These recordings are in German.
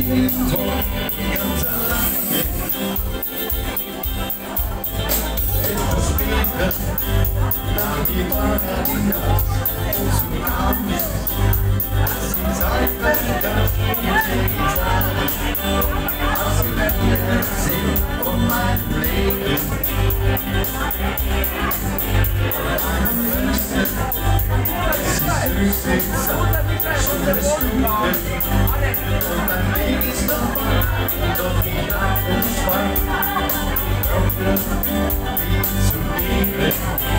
im Tor, ganz alleine. Etwas später, nach die Nacht, zum Abend, als die Zeit vergangen, die Gitarre, als sie mir erzählt von meinem Leben. Eine Wüste, es ist höchste Zeit, schon eine Stunde, und mein Weg ist noch weit, doch ich lag und schweig, hoffe, wie zu lieben.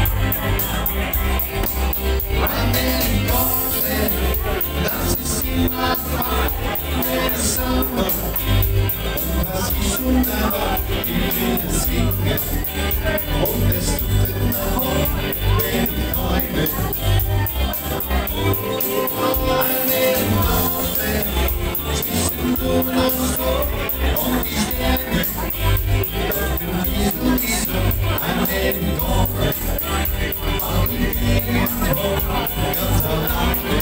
Meine Worte, das ist immer frei, der Sommer, und was ich schon da war, ich will es singen, und es tut nach heute, wenn ich heule. Meine Worte, zwischen Blumen und Stroh, und die Sterne, doch du bist so, eine Worte, auch ich liege im Tor, ganz alleine.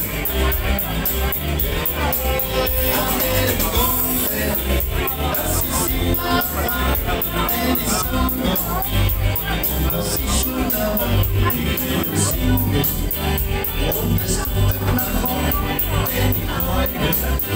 Meine Worte, das ist immer frei, wenn ich Sommer, und was ich schon da war, ich will es singen, und es tut nach heute, wenn ich heule.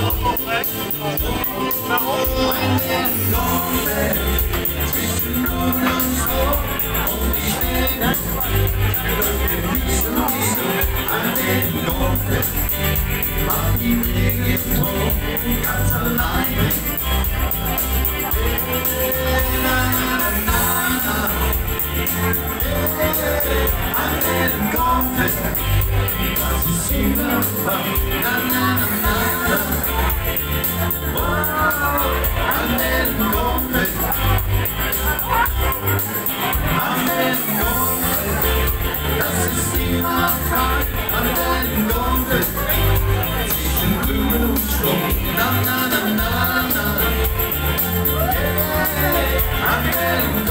Meine Worte, zwischen Blumen und Stroh, und die Sterne, doch bist du an den Worten, mach die Wege im Tor, ganz alleine. An den Worten, das ist immer frei, na na na na. Oh, an den Worten, das ist immer frei, an den Worten, zwischen Blumen und Sturm, na na na na na. Yeah, an den